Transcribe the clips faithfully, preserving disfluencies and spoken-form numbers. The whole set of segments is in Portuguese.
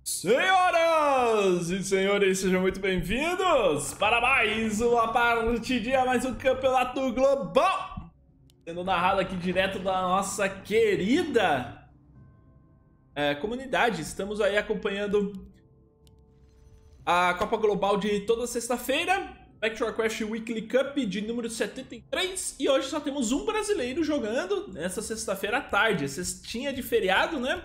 Senhoras e senhores, sejam muito bem-vindos para mais uma partidinha, mais um campeonato global, sendo narrado aqui direto da nossa querida é, comunidade. Estamos aí acompanhando a Copa Global de toda sexta-feira, Back to Warcraft Weekly Cup de número setenta e três, e hoje só temos um brasileiro jogando nessa sexta-feira à tarde, cestinha de feriado, né?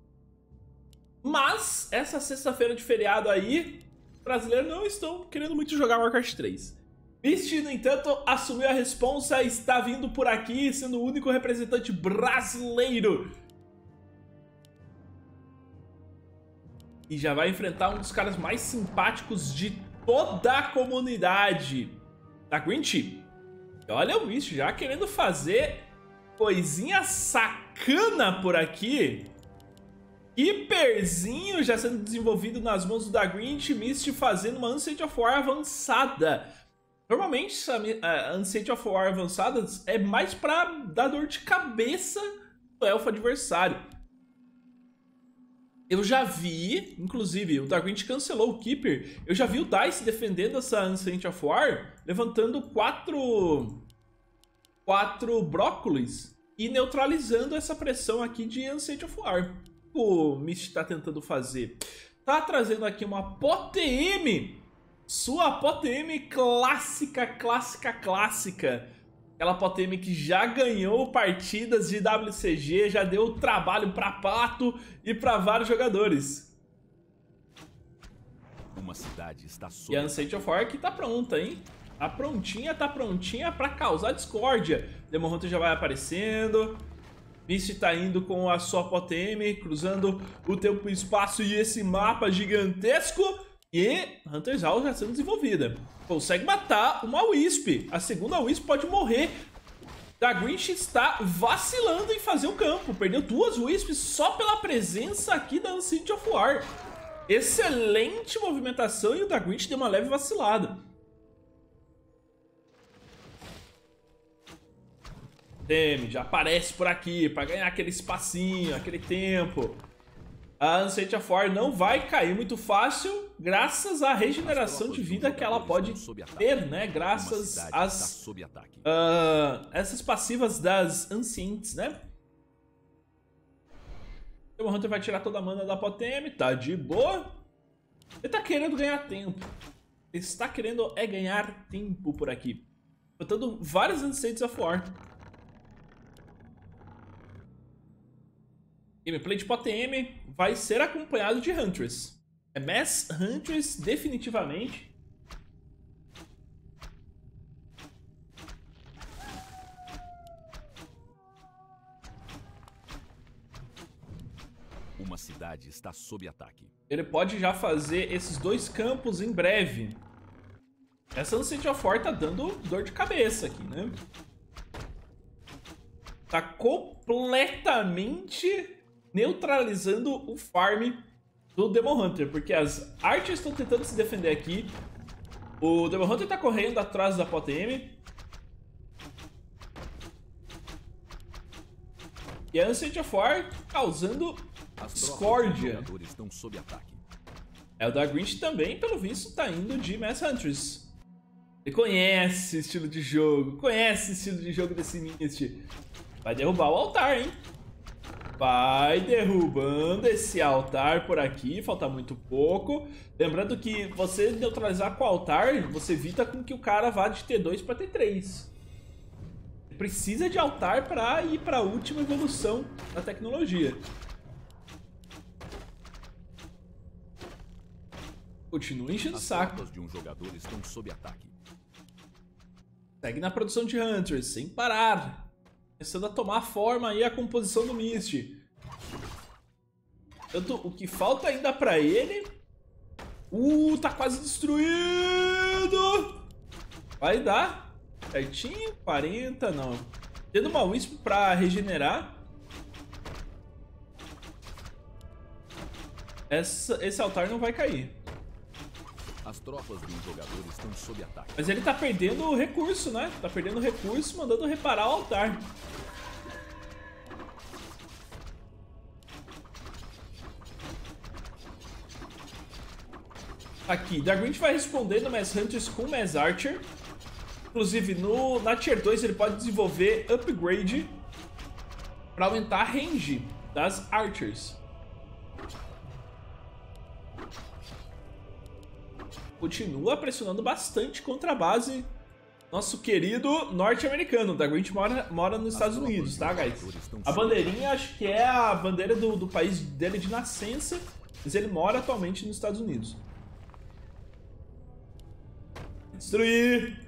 Mas, essa sexta-feira de feriado aí, os brasileiros não estão querendo muito jogar Warcraft três. Mist, no entanto, assumiu a responsa e está vindo por aqui, sendo o único representante brasileiro. E já vai enfrentar um dos caras mais simpáticos de toda a comunidade, da Grinch. Olha o Mist já querendo fazer coisinha sacana por aqui. Hiperzinho já sendo desenvolvido nas mãos do Dagrinch, Mist fazendo uma Ancient of War avançada. Normalmente a Ancient of War avançada é mais pra dar dor de cabeça do elfo adversário. Eu já vi, inclusive, o Dagrinch cancelou o Keeper. Eu já vi o Dice defendendo essa Ancient of War, levantando quatro, quatro brócolis e neutralizando essa pressão aqui de Ancient of War. O Mist tá tentando fazer, tá trazendo aqui uma P O T M, sua P O T M clássica, clássica, clássica, aquela P O T M que já ganhou partidas de W C G, já deu trabalho pra Pato e pra vários jogadores. Uma cidade está sob... E a Ancient of War aqui tá pronta, hein? Tá prontinha, tá prontinha pra causar discórdia. Demon Hunter já vai aparecendo. Mist tá indo com a sua P O T M, cruzando o tempo e o espaço e esse mapa gigantesco. E Hunter's Howl já sendo desenvolvida. Consegue matar uma Wisp. A segunda Wisp pode morrer. Dagrinch está vacilando em fazer o campo. Perdeu duas Wisps só pela presença aqui da Ancient of War. Excelente movimentação e o Dagrinch deu uma leve vacilada. Teme, já aparece por aqui para ganhar aquele espacinho, aquele tempo. A Ancient of War não vai cair muito fácil, graças à regeneração de vida que ela pode ter, né? Graças às uh, essas passivas das Ancients, né? O Hunter vai tirar toda a mana da P O T M, tá de boa. Ele tá querendo ganhar tempo. Ele está querendo é ganhar tempo por aqui, botando várias Ancients of War. Gameplay de P O T M vai ser acompanhado de Huntress. É Mass Huntress definitivamente. Uma cidade está sob ataque. Ele pode já fazer esses dois campos em breve. Essa Ancient of War tá dando dor de cabeça aqui, né? Tá completamente neutralizando o farm do Demon Hunter, porque as artes estão tentando se defender aqui. O Demon Hunter tá correndo atrás da P O T M. E a Ancient of War causando discórdia. É, o Dagrinch também, pelo visto, tá indo de Mass Huntress. Ele conhece o estilo de jogo, conhece o estilo de jogo desse Mist. Vai derrubar o altar, hein? Vai derrubando esse altar por aqui, falta muito pouco. Lembrando que você neutralizar com o altar, você evita com que o cara vá de T dois para T três. Precisa de altar para ir para a última evolução da tecnologia. Continua enchendo o saco. As de um jogador estão sob ataque. Segue na produção de Hunters, sem parar. Começando a tomar forma aí a composição do Mist. Tanto o que falta ainda pra ele. Uh, tá quase destruído. Vai dar certinho, quarenta, não. Tendo uma Wisp pra regenerar. Essa, esse altar não vai cair. As tropas de um jogador estão sob ataque. Mas ele tá perdendo o recurso, né? Tá perdendo o recurso, mandando reparar o altar. Aqui, Darkwing vai responder no Mass Hunters com Mass Archer. Inclusive, no, na Tier dois ele pode desenvolver upgrade para aumentar a range das Archers. Continua pressionando bastante contra a base. Nosso querido norte-americano. Darkwing mora, mora nos Estados Unidos, tá, guys? A bandeirinha acho que é a bandeira do, do país dele de nascença, mas ele mora atualmente nos Estados Unidos. Destruir!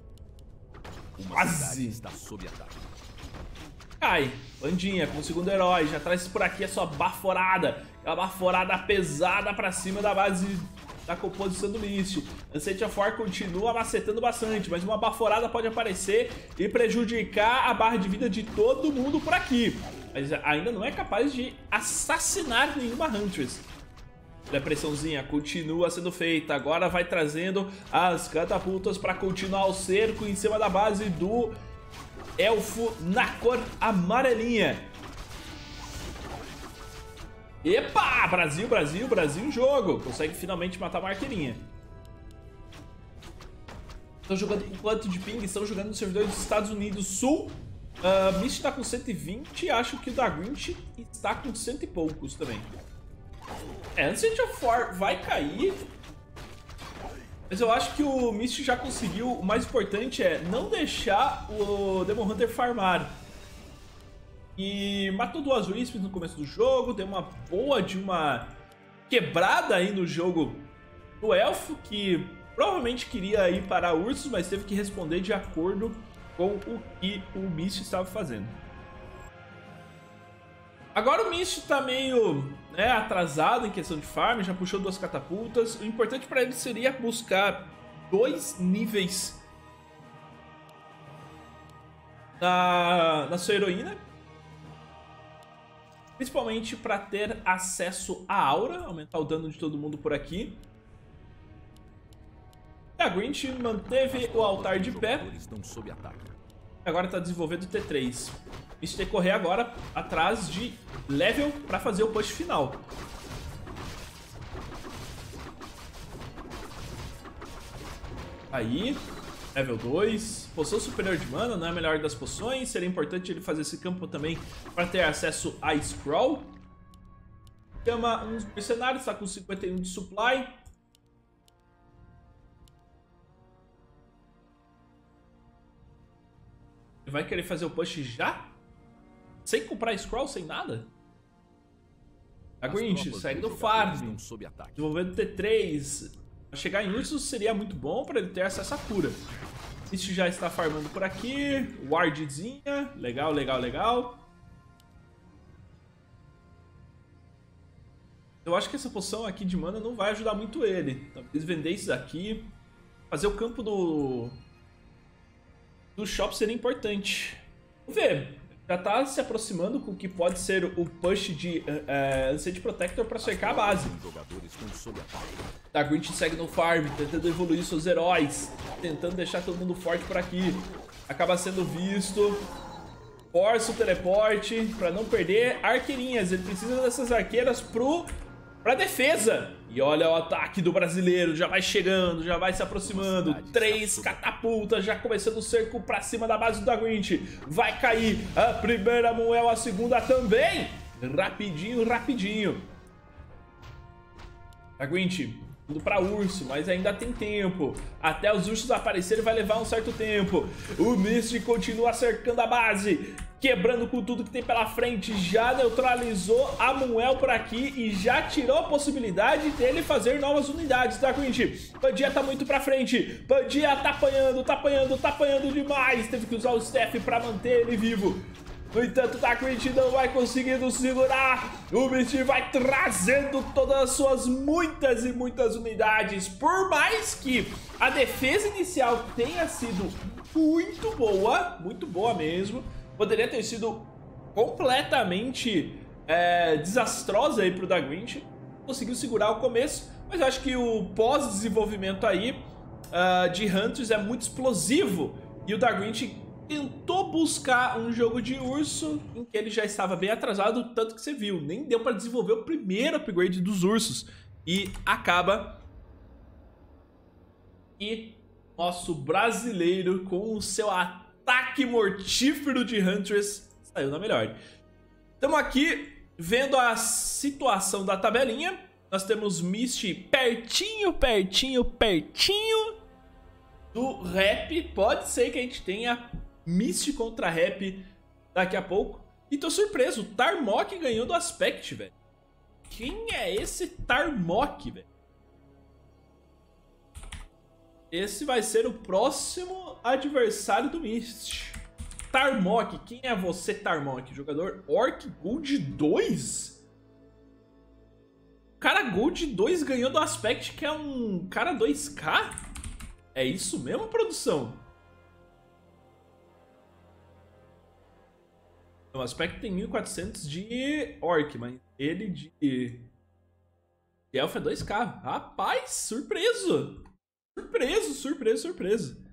Quase! Está sob ataque. Cai, bandinha com o segundo herói, já traz por aqui a sua baforada. Aquela baforada pesada pra cima da base da composição do Mist. Ancient of War continua macetando bastante, mas uma baforada pode aparecer e prejudicar a barra de vida de todo mundo por aqui. Mas ainda não é capaz de assassinar nenhuma Huntress. A pressãozinha continua sendo feita, agora vai trazendo as catapultas para continuar o cerco em cima da base do elfo na cor amarelinha. Epa! Brasil, Brasil, Brasil em jogo. Consegue finalmente matar a marqueirinha. Estão jogando enquanto de ping, estão jogando no servidor dos Estados Unidos Sul. Uh, Mist está com cento e vinte, acho que o Darkwing está com cento e poucos também. É, Ancient of War vai cair. Mas eu acho que o Mist já conseguiu. O mais importante é não deixar o Demon Hunter farmar. E matou duas Wisps no começo do jogo. Deu uma boa de uma quebrada aí no jogo do elfo, que provavelmente queria ir para ursos, mas teve que responder de acordo com o que o Mist estava fazendo. Agora o Mist tá meio, né, atrasado em questão de farm, já puxou duas catapultas. O importante para ele seria buscar dois níveis na, na sua heroína. Principalmente para ter acesso à aura, aumentar o dano de todo mundo por aqui. A Grinch manteve o altar de pé. Agora está desenvolvendo o T três. Isso tem que correr agora atrás de level para fazer o push final. Aí, level dois. Poção superior de mana, não é a melhor das poções. Seria importante ele fazer esse campo também para ter acesso a Scroll. Chama uns mercenários, está com cinquenta e um de supply. Ele vai querer fazer o push já? Sem comprar Scroll, sem nada? A Grinch segue no farm, desenvolvendo T três. Chegar em ursos seria muito bom para ele ter acesso à cura. Isso já está farmando por aqui. Wardzinha. Legal, legal, legal. Eu acho que essa poção aqui de mana não vai ajudar muito ele. Talvez vender isso daqui. Fazer o campo do... do shop seria importante. Vamos ver. Já tá se aproximando com o que pode ser o push de uh, Ancient Protector para cercar a base. A Grinch segue no farm, tentando evoluir seus heróis, tentando deixar todo mundo forte por aqui. Acaba sendo visto. Força o teleporte para não perder arqueirinhas. Ele precisa dessas arqueiras pro, pra defesa. E olha o ataque do brasileiro, já vai chegando, já vai se aproximando. Três catapultas, já começando o cerco pra cima da base do Grinch. Vai cair a primeira Muel, a segunda também. Rapidinho, rapidinho. Grinch indo pra urso, mas ainda tem tempo. Até os ursos aparecerem vai levar um certo tempo. O Mist continua cercando a base, quebrando com tudo que tem pela frente. Já neutralizou a Muel por aqui e já tirou a possibilidade dele fazer novas unidades, tá, Grinch? Pandia tá muito pra frente. Pandia tá apanhando, tá apanhando, tá apanhando demais. Teve que usar o Staff pra manter ele vivo. No entanto, o Grinch não vai conseguindo segurar. O Mist vai trazendo todas as suas muitas e muitas unidades. Por mais que a defesa inicial tenha sido muito boa, muito boa mesmo, poderia ter sido completamente é, desastrosa aí pro Grinch. Conseguiu segurar o começo, mas eu acho que o pós-desenvolvimento aí uh, de Hunters é muito explosivo. E o Grinch tentou buscar um jogo de urso em que ele já estava bem atrasado, tanto que você viu, nem deu para desenvolver o primeiro upgrade dos ursos. E acaba E nosso brasileiro, com o seu ataque mortífero de Huntress, saiu na melhor. Estamos aqui vendo a situação da tabelinha. Nós temos Misty pertinho, pertinho, pertinho do Rap. Pode ser que a gente tenha Misty contra Rap daqui a pouco. E tô surpreso, o Tarmok ganhou do Aspect, velho. Quem é esse Tarmok, velho? Esse vai ser o próximo adversário do Misty. Tarmok, quem é você, Tarmok? Jogador Orc Gold dois? O cara Gold dois ganhou do Aspect, que é um cara dois K? É isso mesmo, produção? O Aspect tem mil e quatrocentos de Orc, mas ele de, de Elf é dois K. Rapaz, surpreso! Surpreso, surpreso, surpreso.